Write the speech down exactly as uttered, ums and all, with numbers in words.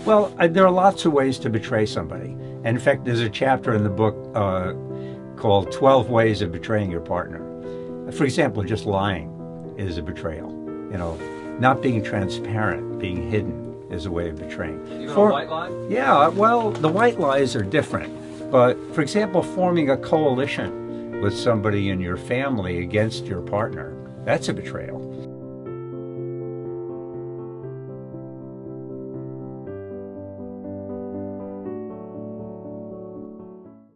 Well, I, there are lots of ways to betray somebody. And in fact, there's a chapter in the book uh, called twelve Ways of Betraying Your Partner. For example, just lying is a betrayal. You know, not being transparent, being hidden is a way of betraying. Even For, a white lie? Yeah, well, the white lies are different. But, for example, forming a coalition with somebody in your family against your partner, that's a betrayal.